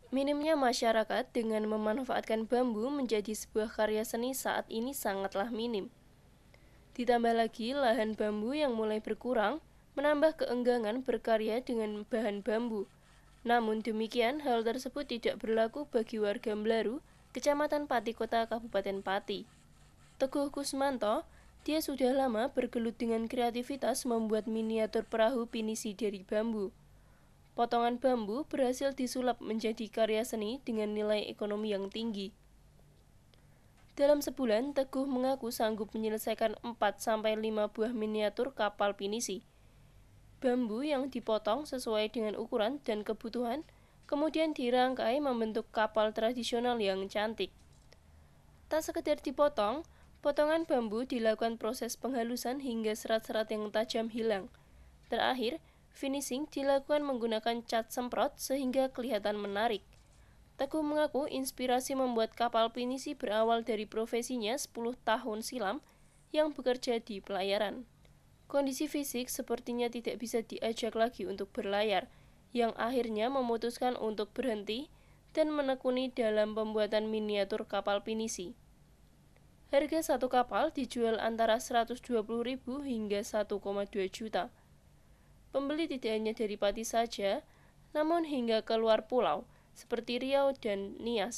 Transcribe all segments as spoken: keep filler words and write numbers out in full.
Minimnya masyarakat dengan memanfaatkan bambu menjadi sebuah karya seni saat ini sangatlah minim. Ditambah lagi lahan bambu yang mulai berkurang, menambah keenggangan berkarya dengan bahan bambu. Namun demikian, hal tersebut tidak berlaku bagi warga Mlaru, Kecamatan Pati Kota, Kabupaten Pati. Teguh Kusmanto, dia sudah lama bergelut dengan kreativitas membuat miniatur perahu pinisi dari bambu. Potongan bambu berhasil disulap menjadi karya seni dengan nilai ekonomi yang tinggi. Dalam sebulan, Teguh mengaku sanggup menyelesaikan empat sampai lima buah miniatur kapal pinisi. Bambu yang dipotong sesuai dengan ukuran dan kebutuhan, kemudian dirangkai membentuk kapal tradisional yang cantik. Tak sekedar dipotong, potongan bambu dilakukan proses penghalusan hingga serat-serat yang tajam hilang. Terakhir, finishing dilakukan menggunakan cat semprot sehingga kelihatan menarik. Teguh mengaku inspirasi membuat kapal pinisi berawal dari profesinya sepuluh tahun silam yang bekerja di pelayaran. Kondisi fisik sepertinya tidak bisa diajak lagi untuk berlayar, yang akhirnya memutuskan untuk berhenti dan menekuni dalam pembuatan miniatur kapal pinisi. Harga satu kapal dijual antara seratus dua puluh ribu hingga satu koma dua juta. Pembeli tidak hanya dari Pati saja, namun hingga ke luar pulau, seperti Riau dan Nias.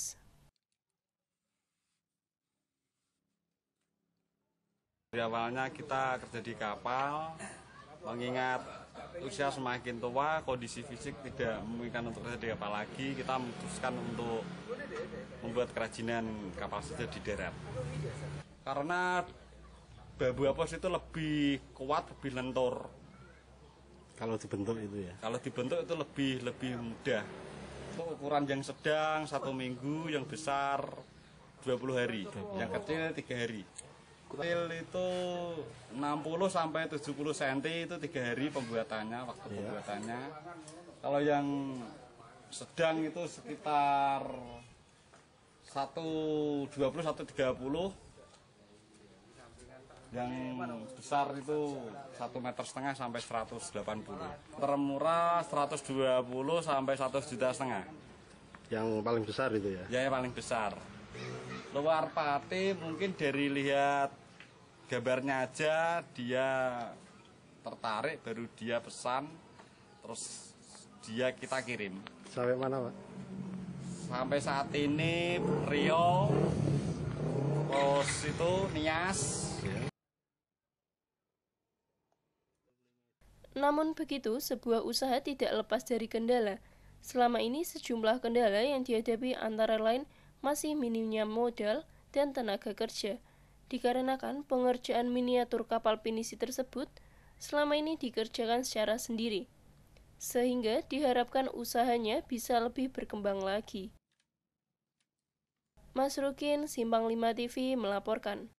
Dari awalnya kita kerja di kapal, mengingat usia semakin tua, kondisi fisik tidak memungkinkan untuk kerja di kapal lagi, kita memutuskan untuk membuat kerajinan kapal saja di darat. Karena bambu apus itu lebih kuat, lebih lentur. Kalau dibentuk itu ya? Kalau dibentuk itu lebih lebih mudah. Untuk ukuran yang sedang satu minggu, yang besar dua puluh hari, yang kecil tiga hari. Kecil itu enam puluh sampai tujuh puluh sentimeter itu tiga hari pembuatannya, waktu ya. pembuatannya. Kalau yang sedang itu sekitar seratus dua puluh sampai seratus tiga puluh. Yang besar itu satu meter setengah sampai seratus delapan puluh. Termurah seratus dua puluh sampai satu juta setengah. Yang paling besar itu ya? Ya, yang paling besar. Luar Pati mungkin dari lihat gambarnya aja dia tertarik, baru dia pesan, terus dia kita kirim. Sampai mana Pak? Sampai saat ini Riau, terus itu Nias. Ya. Namun begitu, sebuah usaha tidak lepas dari kendala. Selama ini sejumlah kendala yang dihadapi antara lain masih minimnya modal dan tenaga kerja, dikarenakan pengerjaan miniatur kapal pinisi tersebut selama ini dikerjakan secara sendiri, sehingga diharapkan usahanya bisa lebih berkembang lagi. Mas Rukin, Simpang lima T V melaporkan.